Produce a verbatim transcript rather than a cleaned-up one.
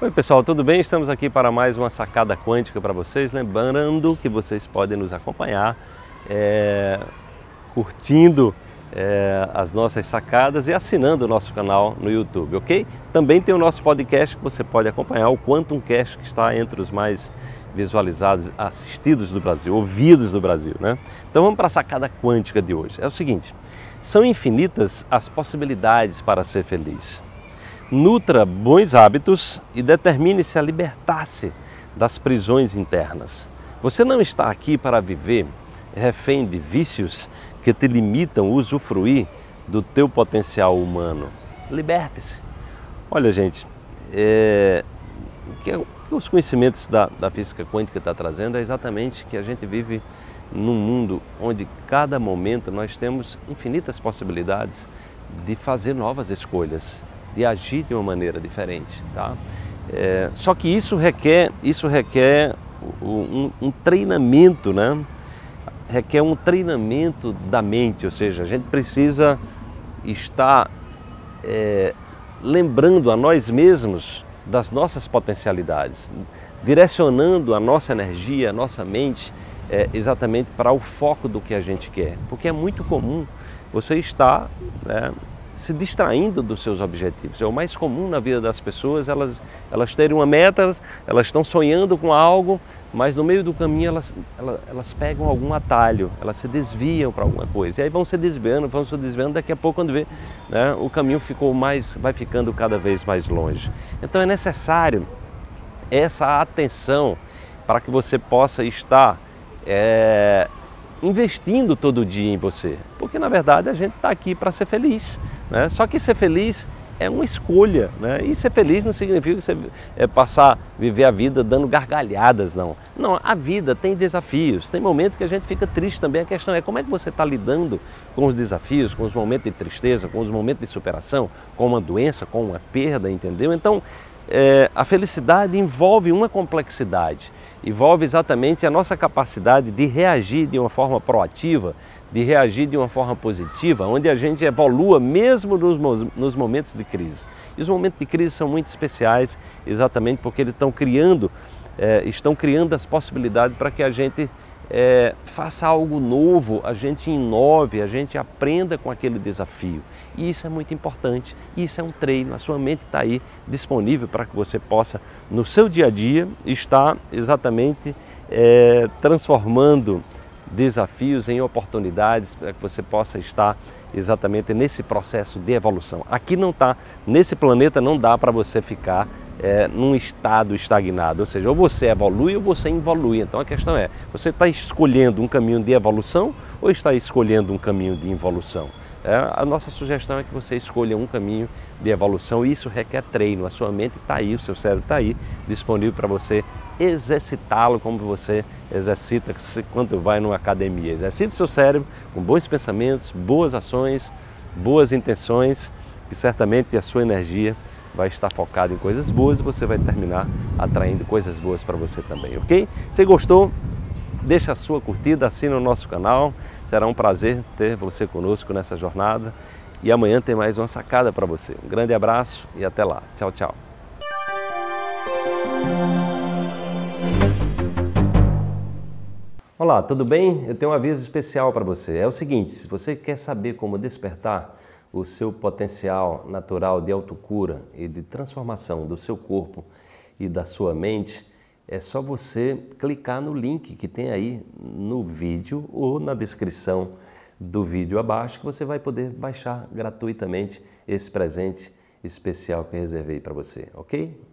Oi pessoal, tudo bem? Estamos aqui para mais uma sacada quântica para vocês, lembrando que vocês podem nos acompanhar é, curtindo é, as nossas sacadas e assinando o nosso canal no YouTube, ok? Também tem o nosso podcast que você pode acompanhar, o Quantum Cast, que está entre os mais visualizados, assistidos do Brasil, ouvidos do Brasil, né? Então vamos para a sacada quântica de hoje. É o seguinte, são infinitas as possibilidades para ser feliz. Nutra bons hábitos e determine-se a libertar-se das prisões internas. Você não está aqui para viver refém de vícios que te limitam a usufruir do teu potencial humano. Liberte-se. Olha, gente, é, o que os conhecimentos da, da física quântica estão trazendo é exatamente que a gente vive num mundo onde cada momento nós temos infinitas possibilidades de fazer novas escolhas, de agir de uma maneira diferente, tá? É, só que isso requer, isso requer um, um treinamento, né? Requer um treinamento da mente, ou seja, a gente precisa estar é, lembrando a nós mesmos das nossas potencialidades, direcionando a nossa energia, a nossa mente é, exatamente para o foco do que a gente quer, porque é muito comum você estar, né, se distraindo dos seus objetivos. É o mais comum na vida das pessoas, elas, elas terem uma meta, elas estão sonhando com algo, mas no meio do caminho elas, elas, elas pegam algum atalho, elas se desviam para alguma coisa, e aí vão se desviando, vão se desviando, daqui a pouco quando vê, né, o caminho ficou mais, vai ficando cada vez mais longe. Então é necessário essa atenção para que você possa estar é, investindo todo dia em você, porque na verdade a gente está aqui para ser feliz, né? Só que ser feliz é uma escolha, né? E ser feliz não significa que você é passar, viver a vida dando gargalhadas, não. Não, a vida tem desafios, tem momentos que a gente fica triste também. A questão é como é que você está lidando com os desafios, com os momentos de tristeza, com os momentos de superação, com uma doença, com uma perda, entendeu? Então, É, a felicidade envolve uma complexidade, envolve exatamente a nossa capacidade de reagir de uma forma proativa, de reagir de uma forma positiva, onde a gente evolua mesmo nos, nos momentos de crise. E os momentos de crise são muito especiais exatamente porque eles estão criando, é, estão criando as possibilidades para que a gente É, faça algo novo, a gente inove, a gente aprenda com aquele desafio. E isso é muito importante, isso é um treino, a sua mente está aí disponível para que você possa, no seu dia a dia, estar exatamente é, transformando desafios em oportunidades, para que você possa estar exatamente nesse processo de evolução. Aqui não está, nesse planeta não dá para você ficar É, num estado estagnado, ou seja, ou você evolui ou você involui. Então a questão é, você está escolhendo um caminho de evolução ou está escolhendo um caminho de involução? É, a nossa sugestão é que você escolha um caminho de evolução, e isso requer treino. A sua mente está aí, o seu cérebro está aí, disponível para você exercitá-lo como você exercita quando vai numa academia. Exercite o seu cérebro com bons pensamentos, boas ações, boas intenções, que certamente a sua energia vai estar focado em coisas boas e você vai terminar atraindo coisas boas para você também, ok? Se gostou, deixa a sua curtida, assina o nosso canal, será um prazer ter você conosco nessa jornada, e amanhã tem mais uma sacada para você. Um grande abraço e até lá. Tchau, tchau. Olá, tudo bem? Eu tenho um aviso especial para você. É o seguinte, se você quer saber como despertar o seu potencial natural de autocura e de transformação do seu corpo e da sua mente, é só você clicar no link que tem aí no vídeo ou na descrição do vídeo abaixo, que você vai poder baixar gratuitamente esse presente especial que eu reservei para você, ok?